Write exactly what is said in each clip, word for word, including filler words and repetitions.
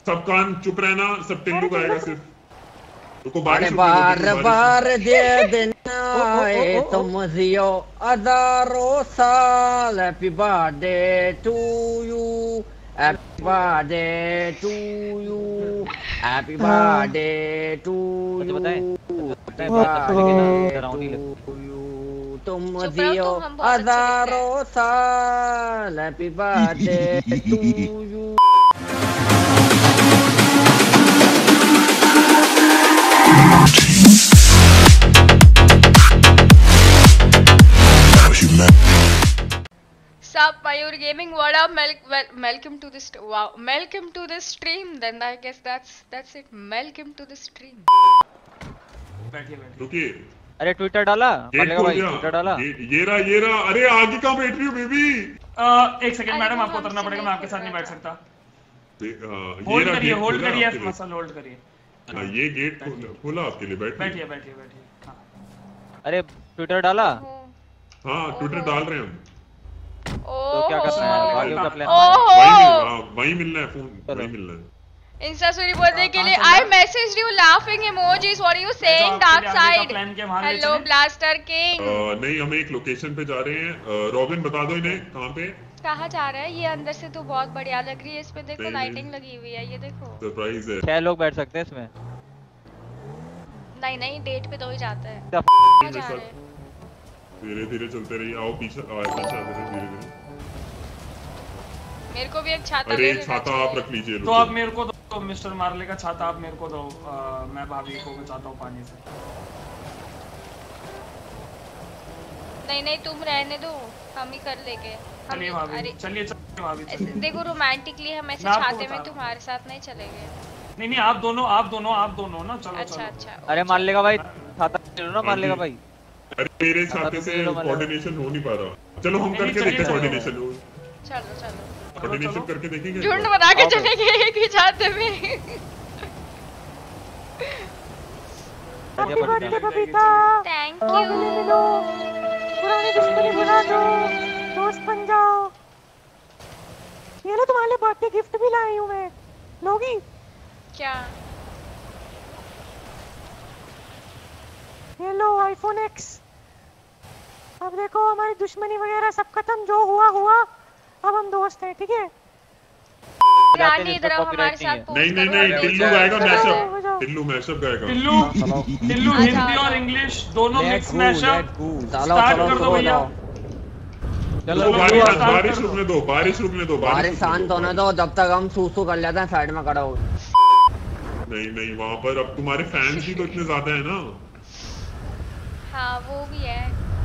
सब कान चुप रहना, सब टिल्लू गाएगा सिर्फ। तो बारिश बार बार दे देना है तुम जियो हजारों साल। Happy birthday to you, happy birthday to you, happy birthday to you, happy birthday to you. तुम जियो हजारों साल, happy birthday to you. Sup, Mayur Gaming, what up? Welcome to this. Wow, welcome to this stream. Then I guess that's that's it. Welcome to the stream. बैठिए बैठिए। रुकिए। अरे Twitter डाला? Gate खोल दिया। ट्विटर डाला? ये ये रहा ये रहा। अरे आगे कहाँ बैठ रही हो बेबी? एक सेकंड मैडम, आपको उतरना पड़ेगा, मैं आपके साथ नहीं बैठ सकता। होल्ड करिए, होल्ड करिए, मसल होल्ड करिए। ये गेट खोला आपके लिए, बैठिए बैठिए बैठिए बैठिए। अरे ट्विटर डाला? हाँ ट्विटर डाल रहे हैं हम। तो क्या करना है आगे का प्लान? वही वही मिलना है, फोन वही मिलना है। इंस्टा स्टोरी बोलने के लिए I message you laughing emojis, what are you saying dark side? Hello blaster king. नहीं, हम एक लोकेशन पे जा रहे हैं। रॉबिन बता दो इन्हें कहां पे। कहाँ जा रहा है ये? अंदर से तो बहुत बढ़िया लग रही है, इस पे देखो लाइटिंग लगी हुई है, ये देखो सरप्राइज है। छह लोग बैठ सकते हैं इसमें। नहीं नहीं, डेट पे दो ही जाते हैं। कहां जा रहे हैं? धीरे धीरे चलते रहिए। आओ पीछे, आओ पीछे धीरे धीरे। मेरे को भी एक छाता अरे छाता आप रख लीजिए। तो आप मेरे को दो, मिस्टर मार्ले का छाता आप मेरे को दो। मैं भाभी को बचाता हूँ पानी से। नहीं नहीं, तुम रहने दो, हम ही कर लेंगे। चलिए भाभी, चलिए चलिए भाभी। देखो रोमांटिकली हम ऐसे छाते में तुम्हारे साथ नहीं चलेंगे। नहीं नहीं, आप दोनों आप दोनों आप दोनों ना, चलो अच्छा चलो। अच्छा। अरे मान लेगा भाई, छाता ले लो ना, मान लेगा भाई। अरे मेरे छाते से कोऑर्डिनेशन हो नहीं पा रहा। चलो हम करके देखते हैं कोऑर्डिनेशन। चलो चलो कोऑर्डिनेशन करके देखेंगे। झुंड बना के चलेंगे एक ही छाते में। Happy birthday Babita. Thank you. पुरानी दुश्मनी भुला दो, दोस्त बन जाओ। ये लो तुम्हारे लिए बर्थडे गिफ्ट भी लाई हूँ मैं, लोगी? क्या? ये लो आईफोन एक्स। अब देखो हमारी दुश्मनी वगैरह सब खत्म, जो हुआ हुआ, अब हम दोस्त हैं, ठीक है? रानी इधर आओ हमारे साथ। नहीं नहीं नहीं, टिल्लू गाएगा मैशअप। टिल्लू मैशअप गाएगा। टिल्लू टिल्लू हिंदी और इंग्लिश दोनों मिक्स मैशअप स्टार्ट कर दो भैया। चलो बारिश बारिश रुकने दो, बारिश रुकने दो, बारिश शांत होने दो, जब तक हम सूसू कर लेते हैं साइड में खड़ा हो। नहीं नहीं, वहाँ पर अब तुम्हारे फैंस भी तो इतने ज्यादा है ना। हाँ वो भी है।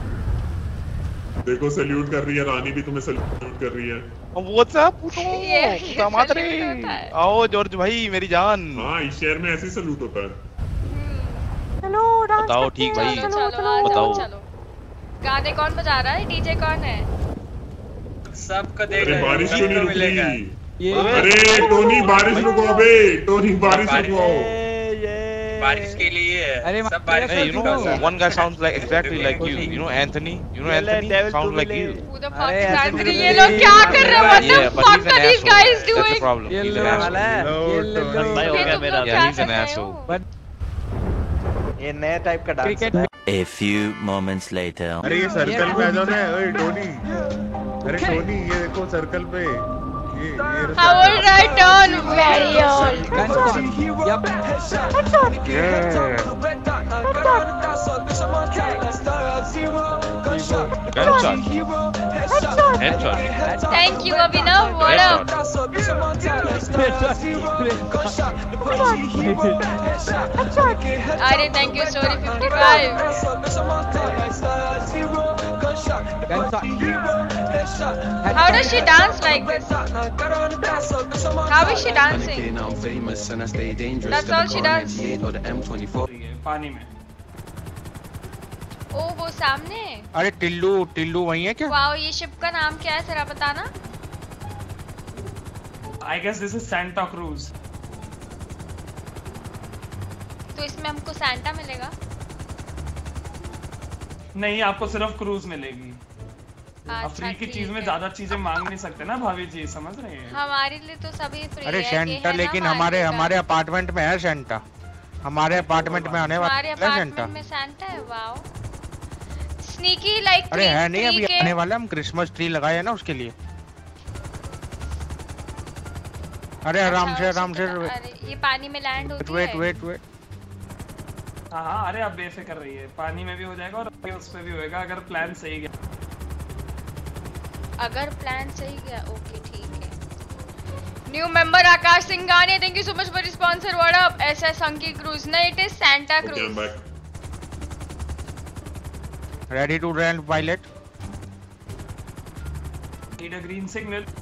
देखो सैल्यूट कर रही है रानी भी, तुम्हें सैल्यूट कर रही है। व्हाट्स अप पुटो मातरे। आओ जॉर्ज भाई मेरी जान। हाँ इस शहर में ऐसे ही सैल्यूट होता है। चलो डांस बताओ ठीक भाई, बताओ। चलो गाने कौन बजा रहा है? डीजे कौन है? सबको देख रहे हैं। बारिश क्यों नहीं रुक रही? अरे टोनी बारिश रुको, अबे टोनी बारिश रुको। बारिश के लिए अरे सब बारिश। Hey, you know one guy sounds like exactly like you. You know Anthony? You know Anthony sounds like you. Who the fuck is Anthony? ये लोग क्या कर रहे हैं? What the fuck are these guys doing? That's the problem. He's an asshole. भाई हो गया मेरा। Yeah, he's an asshole. ये नया टाइप का डांस है। A few moments later. अरे ये सर्कल पे आ जाओ ना, ओए टोनी। अरे टोनी ये देखो सर्कल पे। ये ये How old I turn? Very old. Yep. Gunshot. Headshot. Thank you Abhinav. What up? अरे thank you story fifty-five. How does she dance like this? How is she dancing? That's all she does. पानी में। ओ वो सामने। अरे टिल्लू टिल्लू वही है क्या? Wow, ये शिप का नाम क्या है जरा बताना। I guess this is Santa Cruz. तो इसमें हमको सैंटा मिलेगा? नहीं, आपको सिर्फ क्रूज मिलेगी। अच्छा, फ्री की ठीक चीज में है। ज्यादा चीजें मांग नहीं सकते ना भाभी जी, समझ रहे हैं? हमारे लिए तो सभी फ्री अरे है, सेंटा ये है लेकिन ना हमारे मार्केट हमारे अपार्टमेंट में है सेंटा, हमारे अपार्टमेंट में आने हमारे वाला है सेंटा। अपार्टमेंट में सैंटा है। वाओ स्नीकी लाइक अरे है नहीं, अभी आने वाला, हम क्रिसमस ट्री लगाए है ना उसके लिए। अरे आराम से आराम से। अरे ये पानी में लैंड होती वेट है। वेट वेट हाँ हाँ, अरे आप बेफिक्र रहिए, पानी में भी हो जाएगा और उस पे भी होएगा अगर प्लान सही गया। अगर प्लान सही गया ओके ठीक है। New member Akash Singhania, thank you so much for sponsor. What up SS अंकी क्रूज? नहीं, it is Santa Cruz. Ready to land pilot. Need a green signal.